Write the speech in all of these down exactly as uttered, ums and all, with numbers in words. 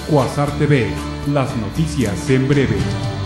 Quasar T V, las noticias en breve.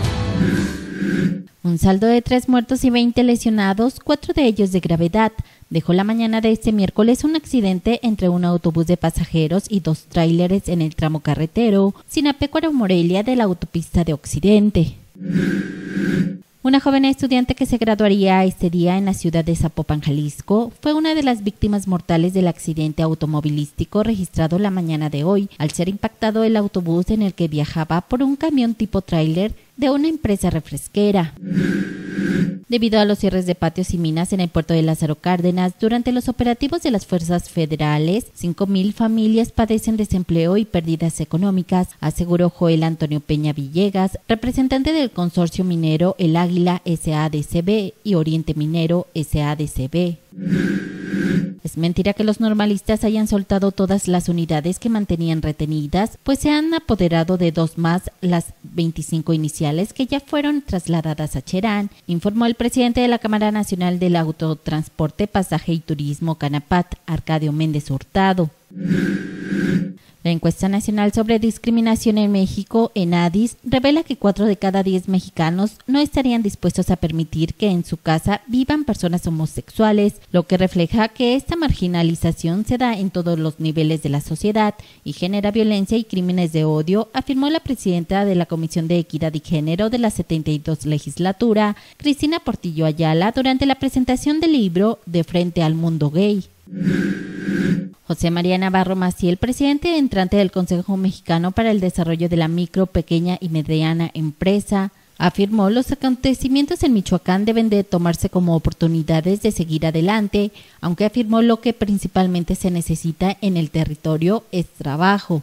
Un saldo de tres muertos y veinte lesionados, cuatro de ellos de gravedad, dejó la mañana de este miércoles un accidente entre un autobús de pasajeros y dos tráileres en el tramo carretero Sinapecuaro-Morelia de la autopista de Occidente. Una joven estudiante que se graduaría este día en la ciudad de Zapopan, Jalisco, fue una de las víctimas mortales del accidente automovilístico registrado la mañana de hoy, al ser impactado el autobús en el que viajaba por un camión tipo tráiler de una empresa refresquera. Debido a los cierres de patios y minas en el puerto de Lázaro Cárdenas, durante los operativos de las fuerzas federales, cinco mil familias padecen desempleo y pérdidas económicas, aseguró Joel Antonio Peña Villegas, representante del consorcio minero El Águila S A D C B y Oriente Minero S A D C B. Es mentira que los normalistas hayan soltado todas las unidades que mantenían retenidas, pues se han apoderado de dos más, las veinticinco iniciales que ya fueron trasladadas a Cherán, informó el presidente de la Cámara Nacional del Autotransporte, Pasaje y Turismo Canapat, Arcadio Méndez Hurtado. La encuesta nacional sobre discriminación en México, ENADIS, revela que cuatro de cada diez mexicanos no estarían dispuestos a permitir que en su casa vivan personas homosexuales, lo que refleja que esta marginalización se da en todos los niveles de la sociedad y genera violencia y crímenes de odio, afirmó la presidenta de la Comisión de Equidad y Género de la setenta y dos legislatura, Cristina Portillo Ayala, durante la presentación del libro De Frente al Mundo Gay. José María Navarro Maciel, presidente entrante del Consejo Mexicano para el Desarrollo de la Micro, Pequeña y Mediana Empresa, afirmó los acontecimientos en Michoacán deben de tomarse como oportunidades de seguir adelante, aunque afirmó lo que principalmente se necesita en el territorio es trabajo.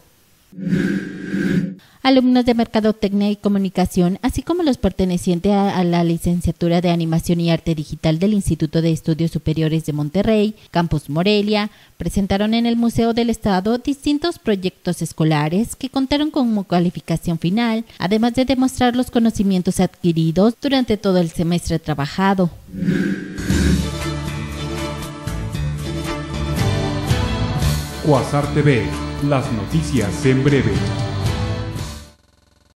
Alumnos de Mercadotecnia y Comunicación, así como los pertenecientes a, a la licenciatura de Animación y Arte Digital del Instituto de Estudios Superiores de Monterrey, Campus Morelia, presentaron en el Museo del Estado distintos proyectos escolares que contaron como calificación final, además de demostrar los conocimientos adquiridos durante todo el semestre trabajado. Quasar T V, las noticias en breve.